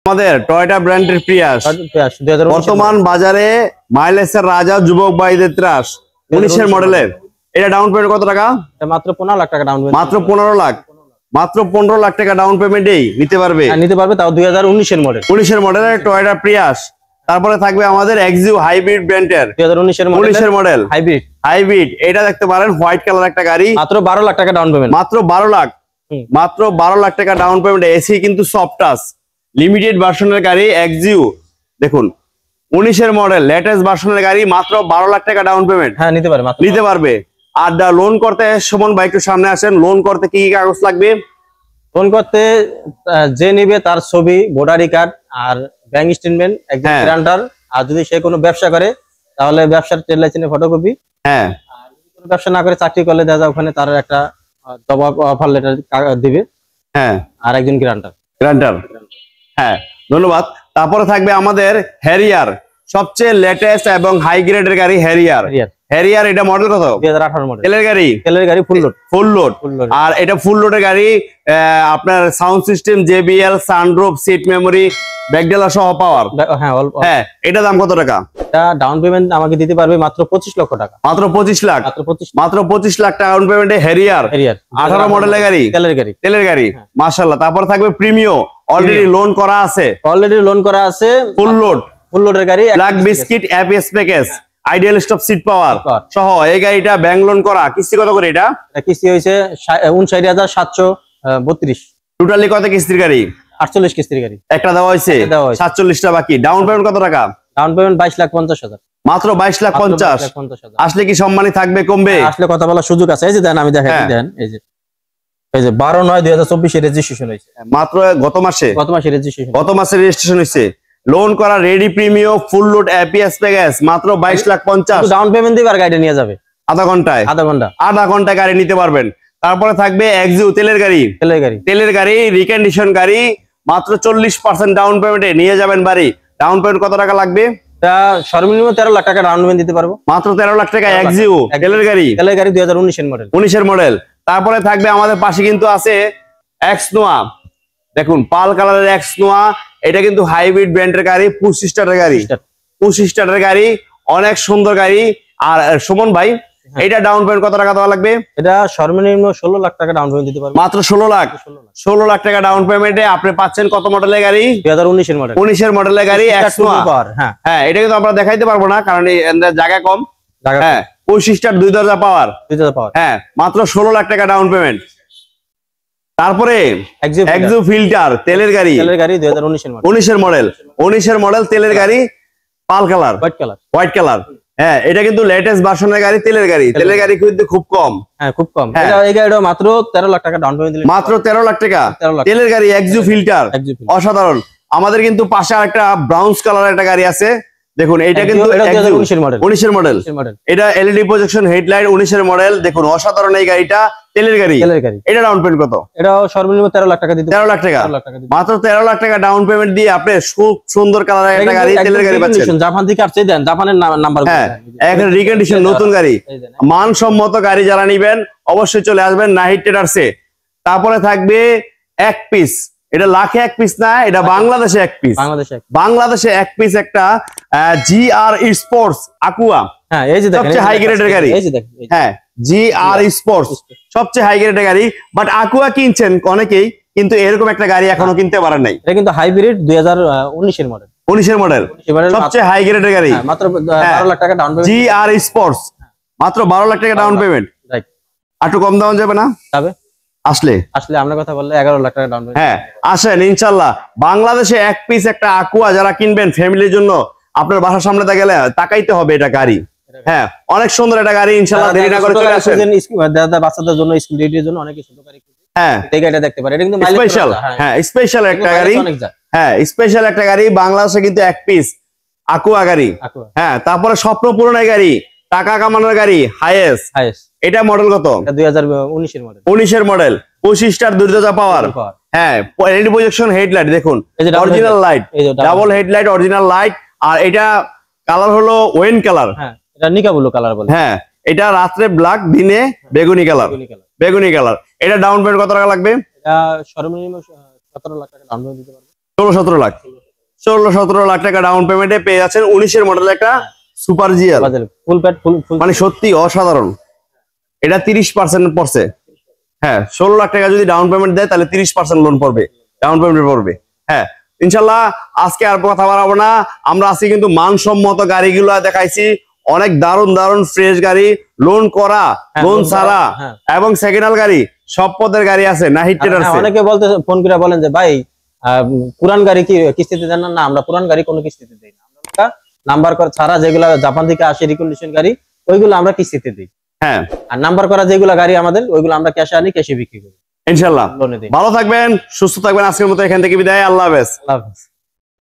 আমাদের টয়োটা ব্র্যান্ডের প্রিয়াস বর্তমান বাজারে মাইলেজের রাজা, যুবক ভাইদের ত্রাস, 19 এর মডেলের। এটা ডাউন পেমেন্ট কত টাকা? মাত্র 15 লাখ টাকা ডাউন পেমেন্ট। মাত্র 15 লাখ, মাত্র 15 লাখ টাকা ডাউন পেমেন্টেই নিতে পারবে। নিতে পারবে, তাও 2019 এর মডেল। 19 এর মডেলের টয়োটা প্রিয়াস। তারপরে থাকবে আমাদের এক্সিউ হাইব্রিড ব্র্যান্ডের 2019 এর মডেল হাইব্রিড। হাইব্রিড এটা দেখতে পারেন, হোয়াইট কালার একটা গাড়ি। মাত্র 12 লাখ টাকা ডাউন পেমেন্ট। মাত্র 12 লাখ, মাত্র 12 লাখ টাকা ডাউন পেমেন্ট। এসি কিন্তু সফট টাচ, লিমিটেড ভার্সনের গাড়ি এক্সিউ। দেখুন 19 এর মডেল, লেটেস্ট ভার্সনের গাড়ি, মাত্র 12 লাখ টাকা ডাউন পেমেন্ট। হ্যাঁ, নিতে পারবে, নিতে পারবে। আর লোন করতে সুমন ভাই একটু সামনে আসেন। লোন করতে কি কি কাগজ লাগবে? লোন করতে যে নিবে তার ছবি, ভোটার কার্ড আর ব্যাংক স্টেটমেন্ট, একজন গ্যারান্টার। আর যদি সে কোনো ব্যবসা করে তাহলে ব্যবসার ট্রেড লাইসেন্সের ফটোকপি। হ্যাঁ, আর যদি কোনো ব্যবসা না করে চাকরি করলে দেখা যায় ওখানে তার একটা জব অফার লেটার দিবে। হ্যাঁ, আর একজন গ্যারান্টার। হ্যাঁ, ধন্যবাদ। তারপরে থাকবে আমাদের হ্যারিয়ার, সবচেয়ে লেটেস্ট এবং হাই গ্রেডের গাড়ি হ্যারিয়ার। এটা মডেল কত? 2018 মডেল। তেলের গাড়ি ফুল লোড। আর এটা ফুল লোডের গাড়ি। আপনার sound system, JBL, sunroof, seat memory, ব্যাকডেলা সহ পাওয়ার। হ্যাঁ, এটা দাম কত টাকা? এটা ডাউন পেমেন্ট আমাকে দিতে পারবে মাত্র 25 লক্ষ টাকা। মাত্র 25 লাখ, মাত্র 25 লাখ টাকা ডাউন পেমেন্টে হ্যারিয়ার 18 মডেলের গাড়ি, তেলের গাড়ি। মাশাআল্লাহ। তারপর থাকবে প্রিমিও, অলরেডি লোন করা আছে, ফুল লোডের গাড়ি, black biscuit, APS package, ideal stop, seat power সহ এই গাড়িটা ব্যাংক লোন করা। কিস্তি কত করে? এটা কিস্তি হয়েছে 59,732। টোটালি কত কিস্তির গাড়ি? 48 কিস্তির গাড়ি। একটা দেওয়া হয়েছে, 47টা বাকি। ডাউন পেমেন্ট কত টাকা? Down payment 22,50,000। মাত্র 22,50,000। আসলে কি সম্মানী থাকবে, কমবে? আসলে কথা বলার সুযোগ আছে। এই যে দেন, আমি দেখাই দেন। এই যে 12/9/2024 এর রেজিস্ট্রেশন হয়েছে। মাত্র গত মাসে রেজিস্ট্রেশন হয়েছে। লোন করা, ready, premium, full load, APS package, মাত্র 22,50,000। ডাউন পেমেন্ট দিবে আর গাড়িটা নিয়ে যাবে আধা ঘন্টায় গাড়ি নিতে পারবেন। তারপরে থাকবে এক্সিউ তেলের গাড়ি, রিকন্ডিশন গাড়ি, মাত্র 40% ডাউন পেমেন্টে নিয়ে যাবেন বাড়ি। ডাউন পেমেন্ট কত টাকা লাগবে? সর্বনিম্ন 13 লাখ টাকা ডাউন পেমেন্ট দিতে পারবো। মাত্র 13 লাখ টাকা এক্সিউ তেলের গাড়ি 2019 এর মডেল। তারপরে থাকবে আমাদের পাশে কিন্তু আছে এক্স নোয়া। দেখুন পাল কালারের এক্স নোয়া। এটা কিন্তু হাইব্রিড ব্র্যান্ডের গাড়ি, 25 স্টারের গাড়ি, অনেক সুন্দর গাড়ি। আর সুমন ভাই, এটা ডাউন পেমেন্ট কত টাকা দেওয়া লাগবে? এটা সর্বনিম্ন 16 লাখ টাকা ডাউন পেমেন্ট দিতে পারবে। মাত্র 16 লাখ টাকা ডাউন পেমেন্টে আপনি পাচ্ছেন কত মডেলের গাড়ি? 2019 এর মডেল। 19 এর মডেলের গাড়ি এক্স নোয়া। হ্যাঁ, এটা কিন্তু আমরা দেখাইতে পারবো না কারণ জায়গা কম। হ্যাঁ, 25 স্টার, 2 দরজা পাওয়ার। হ্যাঁ, মাত্র 16 লাখ টাকা ডাউন পেমেন্ট। তারপরে এক্সিউ ফিল্টার তেলের গাড়ি 19 এর মডেল তেলের গাড়ি, পাল কালার, হোয়াইট কালার। হ্যাঁ, এটা কিন্তু লেটেস্ট ভার্সনের গাড়ি, তেলের গাড়ি কিন্তু খুব কম। এই গাড়িটা মাত্র 13 লাখ টাকা ডাউন পেমেন্ট দিলে, মাত্র 13 লাখ টাকা তেলের গাড়ি, এক্সিউ ফিল্টার, অসাধারণ। আমাদের কিন্তু পাশে আরেকটা ব্রাউন কালারের একটা গাড়ি আছে। দেখুন এটা কিন্তু 19 এর মডেল। এটা এলইডি প্রজেকশন হেডলাইট, 19 এর মডেল। দেখুন অসাধারণ এই গাড়িটা, তেলের গাড়ি। এটা ডাউন পেমেন্ট কত? এটা সর্বনিম্ন 13 লাখ টাকা দিতে। 13 লাখ টাকা, মাত্র 13 লাখ টাকা ডাউন পেমেন্ট দিয়ে আপনি খুব সুন্দর কালারের একটা গাড়ি, তেলের গাড়ি পাচ্ছেন। জাপান থেকে আসছে, দেন জাপানের নাম্বার। হ্যাঁ, এখন রিকন্ডিশন নতুন গাড়ি, মানসম্মত গাড়ি যারা নিবেন অবশ্যই চলে আসবেন নাহিদ ট্রেডার্সে। তারপরে থাকবে এক পিস, এটা লাখে এক পিস না, এটা বাংলাদেশে এক পিস। বাংলাদেশে এক পিস একটা জিআর স্পোর্টস আকুয়া। হ্যাঁ, এই যে দেখেন সবচেয়ে হাই গ্রেডের গাড়ি। হ্যাঁ, জিআর স্পোর্টস সবচেয়ে হাই গ্রেডের গাড়ি। বাট আকুয়া কিনছেন অনেকেই, কিন্তু এরকম একটা গাড়ি এখনো কিনতে পারেন নাই। এটা কিন্তু হাইব্রিড 2019 এর মডেল। 19 এর মডেল, সবচেয়ে হাই গ্রেডের গাড়ি। মাত্র 12 লাখ টাকা ডাউন পেমেন্ট। জিআর স্পোর্টস মাত্র 12 লাখ টাকা ডাউন পেমেন্ট। একটু কম দেওয়া যাবে না? আসলে আমরা কথা বললে 11 লাখ টাকা ডাউন পেমেন্ট। হ্যাঁ, আসেন ইনশাল্লাহ। বাংলাদেশে এক পিস একটা আকুয়া যারা কিনবেন ফ্যামিলির জন্য, আপনার বাসার সামনে গেলে তাকাইতে হবে এটা গাড়ি। হ্যাঁ, অনেক সুন্দর একটা গাড়ি। ইনশাল্লাহ দেরি না করে চলে আসেন। বাচ্চাদের জন্য, স্কুল ডেটের জন্য অনেক সুন্দর গাড়ি। হ্যাঁ, এই গাড়িটা দেখতে পারেন, এটা কিন্তু স্পেশাল। হ্যাঁ, স্পেশাল একটা গাড়ি। হ্যাঁ, স্পেশাল একটা গাড়ি। বাংলাদেশে কিন্তু এক পিস আকুয়া গাড়ি। হ্যাঁ, তারপরে স্বপ্ন পূরণের গাড়ি, টাকা কামানোর গাড়ি, হাইয়েস্ট। এটা মডেল কত? 2019 এর মডেল। 19 এর মডেল, 25 স্টার, 2 দরজা পাওয়ার। হ্যাঁ, এলইডি প্রজেকশন হেডলাইট। দেখুন original light, double headlight, original light. আর এটা কালার হলো ওয়েন কালার। হ্যাঁ, এটা নিকা ব্লু কালার বলে। হ্যাঁ, এটা রাত্রে ব্ল্যাক, দিনে বেগুনি কালার। এটা ডাউন পেমেন্ট কত টাকা লাগবে? এটা সর্বনিম্ন 17 লাখ টাকা ডাউন পেমেন্ট দিতে পারবে। 16-17 লাখ 16-17 লাখ টাকা ডাউন পেমেন্টে পেয়ে যাচ্ছেন 19-এর মডেল একটা super GL, full pad full মানে সত্যি অসাধারণ। এটা 30% পড়ছে। হ্যাঁ, 16 লাখ টাকা যদি ডাউন পেমেন্ট দেয় তাহলে 30% লোন পড়বে, ডাউন পেমেন্ট পড়বে। হ্যাঁ, ইনশাল্লাহ আজকে আর কথা বাড়াবো না, আমরা আজকে কিন্তু মানসম্মত গাড়িগুলো দেখাইছি, অনেক দারুণ দারুণ ফ্রেশ গাড়ি, লোন করা, লোন ছাড়া এবং সেকেন্ড হ্যান্ড গাড়ি, সব পদের গাড়ি আছে, নাহিদ ট্রেডার্স। অনেকে বলতে ফোন করে বলেন যে ভাই পুরান গাড়ি কি কিস্তিতে দেন না? আমরা পুরান গাড়ি কোনো কিস্তিতে দেই না, আমরা নাম্বার করা ছাড়া যেগুলা জাপান থেকে আসে রিকন্ডিশন গাড়ি ওইগুলো আমরা কিস্তিতে দিই। হ্যাঁ, আর নাম্বার করা যেগুলো গাড়ি আমাদের ওইগুলো আমরা ক্যাশে আনি, ক্যাশে বিক্রি করি ইনশাল্লাহ। ভালো থাকবেন, সুস্থ থাকবেন, আজকের মতো এখান থেকে বিদায়, আল্লাহ হাফেজ। আল্লাহ হাফেজ।